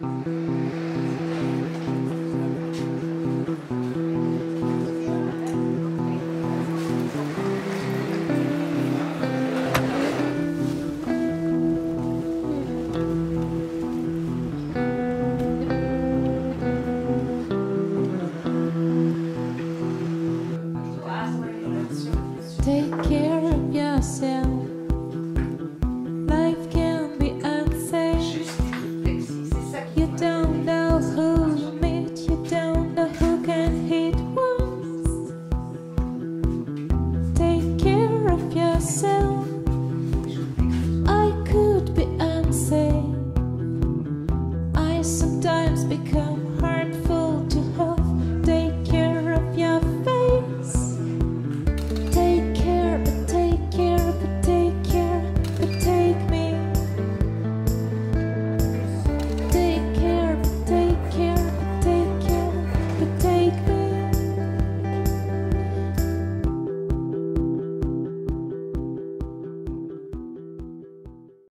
Take care of yourself. Life can be unsafe. You don't know who you meet. You don't know who can hit once. Take care of yourself. I could be unsafe. I sometimes become